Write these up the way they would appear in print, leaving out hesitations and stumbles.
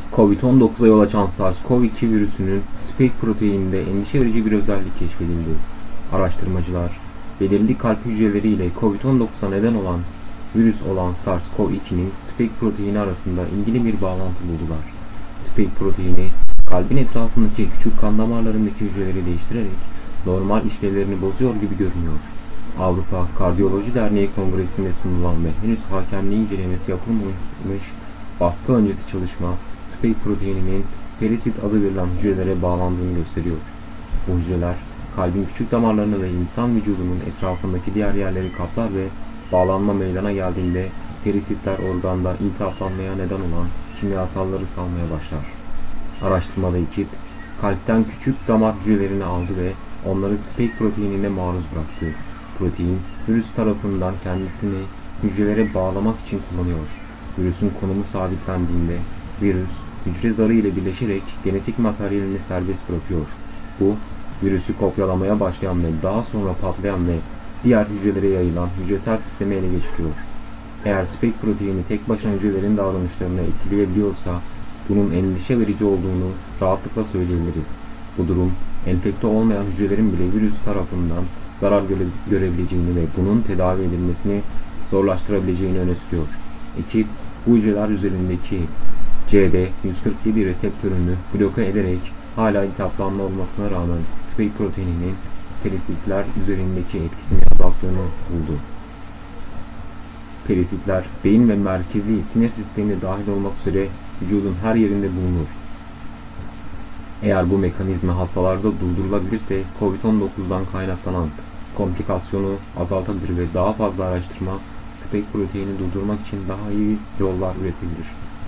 Covid-19'a yol açan SARS-CoV-2 virüsünün spike proteininde endişe verici bir özellik keşfedildi. Araştırmacılar, belirli kalp hücreleri ile Covid-19'a neden olan virüs olan SARS-CoV-2'nin spike proteini arasında ilgili bir bağlantı buldular. Spike proteini, kalbin etrafındaki küçük kan damarlarındaki hücreleri değiştirerek normal işlevlerini bozuyor gibi görünüyor. Avrupa Kardiyoloji Derneği Kongresi'nde sunulan ve henüz hakemliği incelemesi yapılmamış baskı öncesi çalışma, spike proteininin perisit adı verilen hücrelere bağlandığını gösteriyor. Bu hücreler, kalbin küçük damarlarını ve insan vücudunun etrafındaki diğer yerleri kaplar ve bağlanma meydana geldiğinde perisitler organda iltihaplanmaya neden olan kimyasalları salmaya başlar. Araştırmada ekip, kalpten küçük damar hücrelerini aldı ve onları spike proteinine maruz bıraktı. Protein, virüs tarafından kendisini hücrelere bağlamak için kullanıyor. Virüsün konumu sabitlendiğinde, virüs, hücre zarı ile birleşerek genetik materyalini serbest bırakıyor. Bu, virüsü kopyalamaya başlayan ve daha sonra patlayan ve diğer hücrelere yayılan hücresel sistemi ele geçiriyor. Eğer spike proteini tek başına hücrelerin davranışlarını etkileyebiliyorsa, bunun endişe verici olduğunu rahatlıkla söyleyebiliriz. Bu durum, enfekte olmayan hücrelerin bile virüs tarafından zarar görebileceğini ve bunun tedavi edilmesini zorlaştırabileceğini öne sürüyor. Ekip, bu hücreler üzerindeki CD147 reseptörünü bloke ederek hala iltihaplanma olmasına rağmen spike proteininin perisitler üzerindeki etkisini azalttığını buldu. Perisitler, beyin ve merkezi sinir sistemine dahil olmak üzere vücudun her yerinde bulunur. Eğer bu mekanizma hastalarda durdurulabilirse Covid-19'dan kaynaklanan komplikasyonu azaltabilir ve daha fazla araştırma spike proteini durdurmak için daha iyi yollar üretebilir.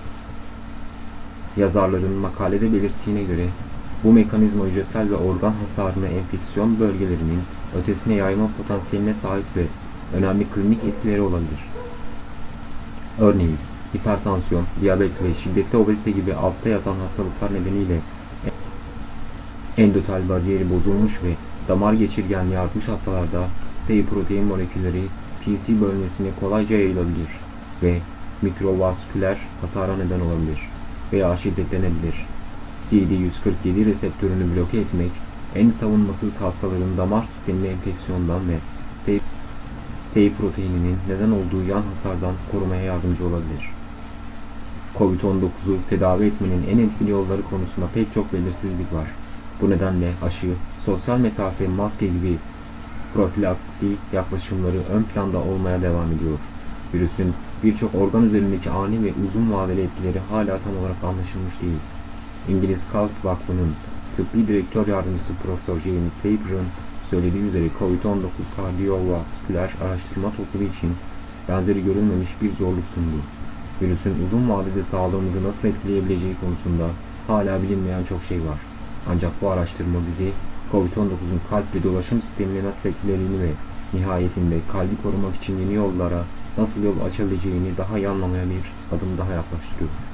Yazarların makalede belirttiğine göre bu mekanizma hücresel ve organ hasarını enfeksiyon bölgelerinin ötesine yayma potansiyeline sahip ve önemli klinik etkileri olabilir. Örneğin hipertansiyon, diyabet ve şiddetli obezite gibi altta yatan hastalıklar nedeniyle endotel bariyeri bozulmuş ve damar geçirgenliği artmış hastalarda S protein molekülleri PC bölgesine kolayca yayılabilir ve mikrovasküler hasara neden olabilir veya şiddetlenebilir. CD147 reseptörünü bloke etmek, en savunmasız hastaların damar sistemini enfeksiyondan ve S proteininin neden olduğu yan hasardan korumaya yardımcı olabilir. Covid-19'u tedavi etmenin en etkili yolları konusunda pek çok belirsizlik var. Bu nedenle aşı, sosyal mesafe, maske gibi profilaksi yaklaşımları ön planda olmaya devam ediyor. Virüsün birçok organ üzerindeki ani ve uzun vadeli etkileri hala tam olarak anlaşılmış değil. İngiliz Kalp Vakfı'nın tıbbi direktör yardımcısı Profesör James Taper'ın söylediği üzere Covid-19 kardiyovasküler araştırma topluluğu için benzeri görülmemiş bir zorluk sundu. Virüsün uzun vadede sağlığımızı nasıl etkileyebileceği konusunda hala bilinmeyen çok şey var. Ancak bu araştırma bizi Covid-19'un kalp ve dolaşım sistemini nasıl etkilediğini ve nihayetinde kalbi korumak için yeni yollara nasıl yol açabileceğini daha iyi anlamaya bir adım daha yaklaştırıyor.